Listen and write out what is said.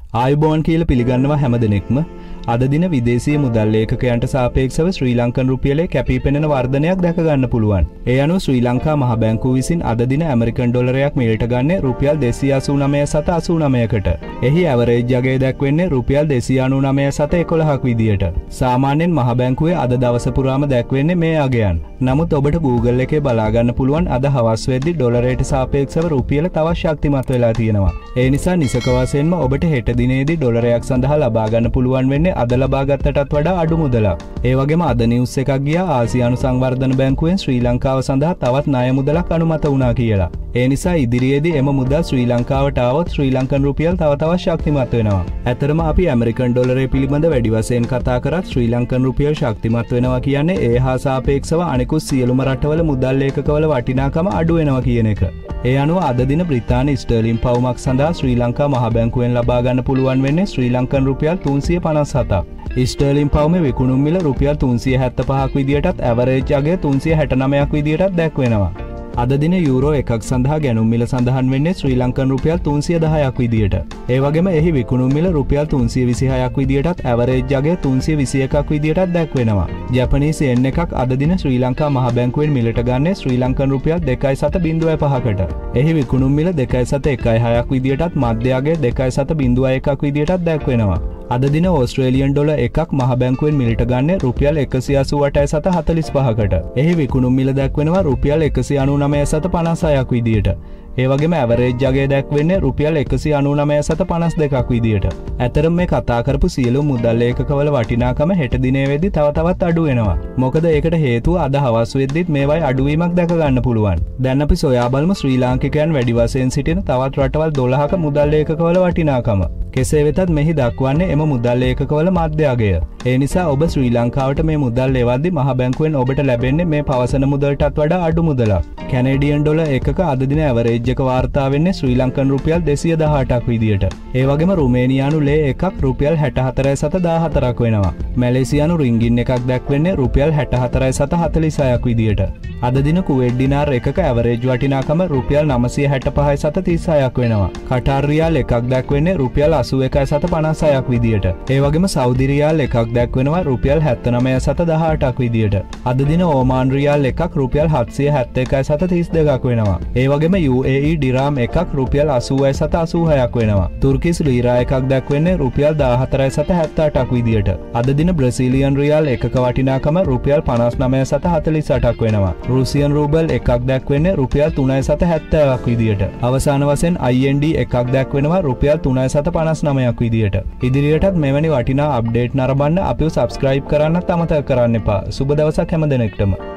ආයුබෝවන් කියලා පිළිගන්නවා හැමදෙනෙක්ම. අද දින විදේශීය මුදල් ලේඛකයන්ට සාපේක්ෂව ශ්‍රී ලංකන් රුපියලේ කැපී පෙනෙන වර්ධනයක් දැක ගන්න පුළුවන්. ඒ අනුව ශ්‍රී ලංකා මහ බැංකුව විසින් අද දින ඇමරිකන් ඩොලරයක් මිලට ගන්නේ රුපියල් 289.89කට. එහි ඇවරේජ් අගය දැක්වෙන්නේ රුපියල් 299.11ක් විදියට. සාමාන්‍යයෙන් මහ බැංකුවේ අද දවස පුරාම දැක්වෙන්නේ මේ අගයන්. නමුත් ඔබට Google එකේ බලා ගන්න පුළුවන් අද හවස් වෙද්දී ඩොලරයට සාපේක්ෂව රුපියල තවත් ශක්තිමත් වෙලා තියෙනවා. ඒ නිසා නිසක වශයෙන්ම ඔබට හෙට දිනේදී ඩොලරයක් සඳහා ලබා ගන්න පුළුවන් වෙන්නේ අද ලබාගත්තටත් වඩා අඩු මුදලක්. ඒ වගේම අද නිවුස් එකක් ගියා ආසියානු සංවර්ධන බැංකුවෙන් ශ්‍රී ලංකාව සඳහා තවත් ණය මුදලක් අනුමත වුණා කියලා. ඒ නිසා ඉදිරියේදී එම මුදල් ශ්‍රී ලංකාවට ආවොත් ශ්‍රී ලංකන් රුපියල් තව ශක්තිමත් වෙනවා. ඇතරම අපි ඇමරිකන් ඩොලරය පිළිබඳ වැඩි වශයෙන් කතා කරත් ශ්‍රී ලංකන් රුපියල් ශක්තිමත් වෙනවා කියන්නේ ඒ හා සාපේක්ෂව අනෙකුත් සියලුම රටවල මුදල් ලේඛකවල වටිනාකම අඩු වෙනවා කියන එක. ඒ අනුව අද දින බ්‍රිතාන්‍ය ස්ටර්ලින් පවුමක් සඳහා ශ්‍රී ලංකා මහ බැංකුවෙන් ලබා ගන්න පුළුවන් වෙන්නේ ශ්‍රී ලංකන් රුපියල් 357ක්. ස්ටර්ලින් පවුමේ විකුණුම් මිල රුපියල් 375ක් විදියටත් ඇවරේජ් අගය 369ක් විදියටත් දැක්වෙනවා. අද දින යූරෝ එකක් සඳහා ගැනුම් මිල සඳහන් වෙන්නේ ශ්‍රී ලංකන් රුපියල් 310ක් විදියට. ඒ වගේම එහි විකුණුම් මිල රුපියල් 326ක් විදියටත් ඇවරේජ් අගය 321ක් විදියටත් දැක්වෙනවා. ජපනීස් යෙන් එකක් අද දින ශ්‍රී ලංකා මහ බැංකුවෙන් මිලට ගන්නේ ශ්‍රී ලංකන් රුපියල් 2.705කට. එහි විකුණුම් මිල 2.116ක් විදියටත් මධ්‍ය අගය 2.701ක් විදියටත් දැක්වෙනවා. අද දින ඕස්ට්‍රේලියන් ඩොලර් එකක් මහ බැංකුවෙන් මිලට ගන්නේ රුපියල් 188.75කට. එහි විකුණුම් මිල දැක්වෙනවා රුපියල් 199.56ක් විදියට. ඒ වගේම ඇවරේජ් අගය දැක්වෙන්නේ රුපියල් 199.52ක් විදියට. ඇතරම මේ කතා කරපු සියලු මුදල් ලේඛකවල වටිනාකම හෙට දිනේ වෙද්දී තවත් අඩු වෙනවා. මොකද ඒකට හේතුව අද හවස් වෙද්දිත් මේවයි අඩුවීමක් දැක ගන්න පුළුවන්. දැන් අපි සොයා බලමු ශ්‍රී ලාංකිකයන් වැඩි වශයෙන් සිටින තවත් රටවල් 12ක මුදල් ලේඛකවල වටිනාකම. කෙසේ වෙතත් මෙහි දක්වන්නේ එම මුදල් ලේඛකවල මධ්‍ය අගය. ඒ නිසා ඔබ ශ්‍රී ලංකාවට මේ මුදල් ලෙවද්දී මහ බැංකුවෙන් ඔබට ලැබෙන්නේ මේ පවසන මුදලටත් වඩා අඩු මුදලක්. කැනේඩියන් ඩොලර් එකක අද දින ඇවරේජ් එක වාර්තා වෙන්නේ ශ්‍රී ලංකන් රුපියල් 218ක් විදියට. ඒ වගේම රුමේනියානු ලේ එකක් රුපියල් 64.14ක් වෙනවා. මැලේසියානු රින්ගින් එකක් දැක්වෙන්නේ රුපියල් 64.46ක් විදියට. අද දින කුවේට් දිනාර් එකක ඇවරේජ් වටිනාකම රුපියල් 965.36ක් වෙනවා. කටාර් රියාල් එකක් දැක්වෙන්නේ රුපියල් 81.56ක් විදියට. ඒ වගේම සෞදි රියාල් එකක් දැක්වෙනවා රුපියල් 79.18ක් විදියට. අද දින ඕමාන් රියාල් එකක් රුපියල් 771.32ක් වෙනවා. ඒ වගේම UAE ඩිරාම් එකක් රුපියල් 80.86ක් වෙනවා. තුර්කිස් ලීරා එකක් දැක්වෙන්නේ රුපියල් 14.78ක් විදියට. අද දින බ්‍රසීලියන් රියාල් එකක වටිනාකම රුපියල් 59.48ක් වෙනවා. රුසියන් රූබල් එකක් දැක්වෙන්නේ රුපියල් 3.70ක් විදියට. අවසාන වශයෙන් IND එකක් දැක්වෙනවා රුපියල් 3.59ක් විදියට. ඉදිරියටත් මෙවැනි වටිනා අප්ඩේට් නරඹන්න අපිව සබ්ස්ක්‍රයිබ් කරන්නත් අමතක කරන්න එපා. සුබ දවසක් හැම දිනෙකටම.